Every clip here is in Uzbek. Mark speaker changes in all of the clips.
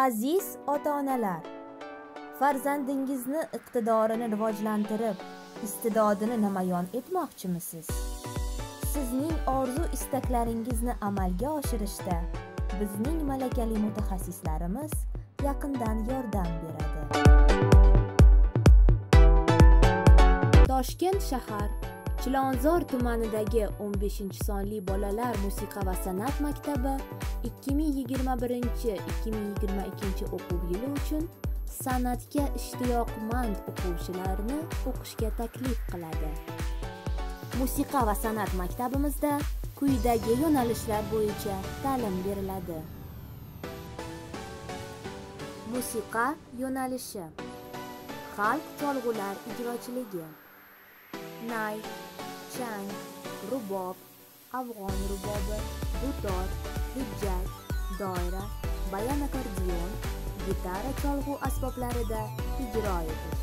Speaker 1: Aziz ota-onalar, farzandingizni iqtidorini rivojlantirib, istedodini namoyon etmoqchimisiz? Sizning orzu-istaklaringizni amalga oshirishda bizning malakali mutaxassislarimiz yaqindan yordam beradi. Toshkent shahar Chilonzor tumanidagi 15-sonli bolalar musiqa va san'at maktabi 2021-2022 o'quv yili uchun san'atga ishtiyoqmand o'quvchilarni o'qishga taklif qiladi. Musiqa va san'at maktabimizda quyidagi yo'nalishlar bo'yicha ta'lim beriladi. Musiqa yo'nalishi: xalq cholg'ular ijrochiligi, nay, chang, rubob, afg'on rubobi, dutor, hujjat, doira, bayon akordeon, gitara cholg'u asboblarida ijro etish.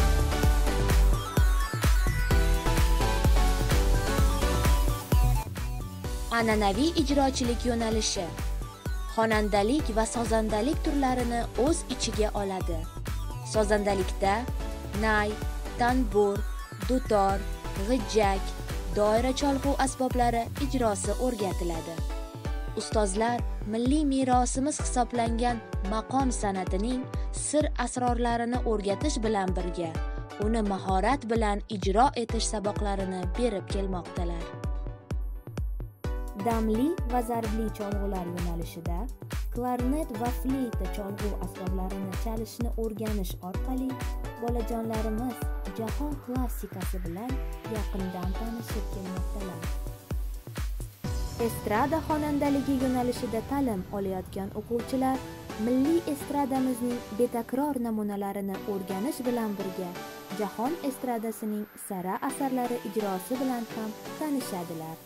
Speaker 1: An'anaviy ijrochilik yo'nalishi: xonandalik va sozandalik turlarini o'z ichiga oladi. Sozandalikda nay, tanbur, dutor, g'ijjak, doira cholg'u asboblari ijrosi o'rgatiladi. Ustozlar milliy merosimiz hisoblangan maqom san'atining sir-asrorlarini o'rgatish bilan birga, uni mahorat bilan ijro etish saboqlarini berib kelmoqdalar. Damli va zarbli cholg'ular yo'nalishida klarnet va fleyta cholg'u asboblarini chalishni o'rganish orqali bolajonlarimiz jahon klassikasi bilan yaqindan tanishib kelmoqdalar. Estrada xonandaligi yo'nalishida ta'lim olayotgan o'quvchilar milliy estradamizning betakror namunalarini o'rganish bilan birga jahon estradasining sara asarlari ijrosi bilan ham tanishadilar.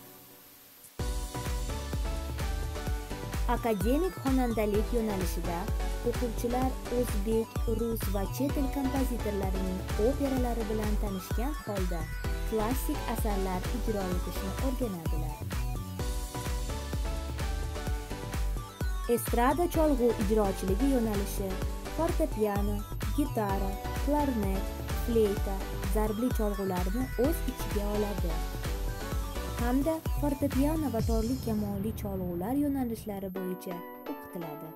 Speaker 1: Akademik xonandalik yo'nalishida o'quvchilar o'zbek, rus va chet el kompozitorlarining operalari bilan tanishgan holda klassik asarlar ijro etishni o'rganadilar. Estrada cholg'u ijrochiligi yo'nalishi fortepiano, gitara, klarnet, fleyta, zarbli cholg'ularni o'z ichiga oladi. Hamda fortepiano va torli kamonli cholg'ular yo'nalishlari bo'yicha o'qitiladi.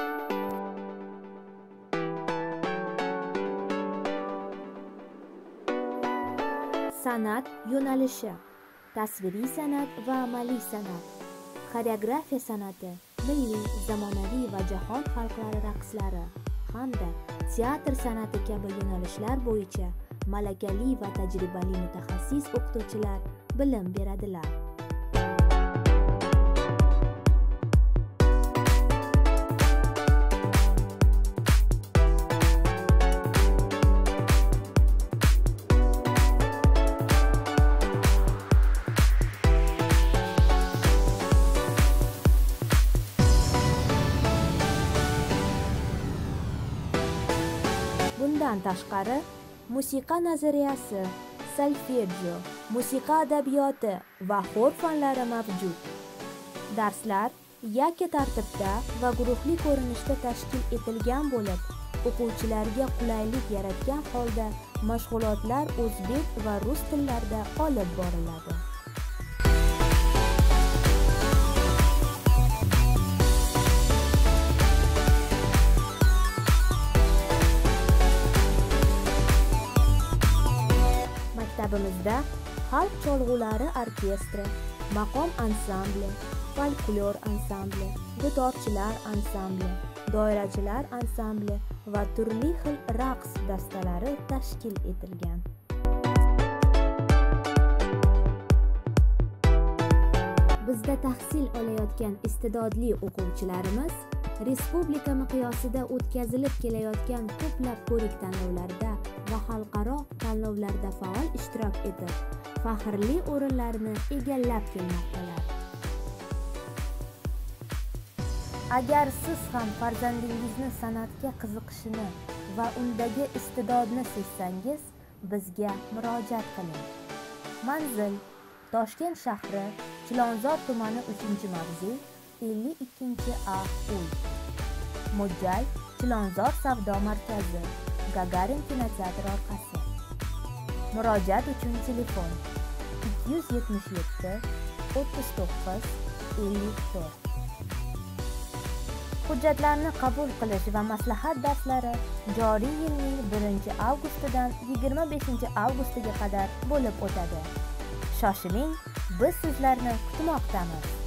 Speaker 1: San'at yo'nalishi: tasviriy san'at va amaliy san'at, xoreografiya san'ati, milliy, zamonaviy va jahon xalqlari raqslari hamda teatr san'ati kabi yo'nalishlar bo'yicha malakali va tajribali mutaxassis o'qituvchilar bilim beradilar. Bundan tashqari, musiqa nazariyasi, solfejo, musiqa adabiyoti va xor fanlari mavjud. Darslar yakka tartibda va guruhli ko'rinishda tashkil etilgan bo'lib, o'quvchilarga qulaylik yaratgan holda mashg'ulotlar o'zbek va rus tillarida olib boriladi. Maktabimizda xalq cholg'ulari orkestri, maqom ansambli, folklor ansambli, dutorchilar ansambli, doirachilar ansambli va turli xil raqs dastalari tashkil etilgan. Bizda tahsil olayotgan istedodli o'quvchilarimiz respublika miqyosida o'tkazilib kelayotgan ko'plab ko'rik tanlovlarda va xalqaro tanlovlarda faol ishtirok etib, faxrli o'rinlarni egallab kelmoqdalar. Agar siz ham farzandingizni san'atga qiziqishini va undagi istedodni sezsangiz, bizga murojaat qiling. Manzil: Toshkent shahri, Chilonzor tumani 3-mavze, 52A uy. Mo'ljal: Chilonzor savdo markazi, Gagarin kinoteatri orqasi. Murojaat uchun telefon 277 39 54. Hujjatlarni qabul qilish va maslahat darslari joriy yilning 1-avgustidan 25-avgustiga qadar bo'lib o'tadi. Shoshiling, biz sizlarni kutmoqdamiz.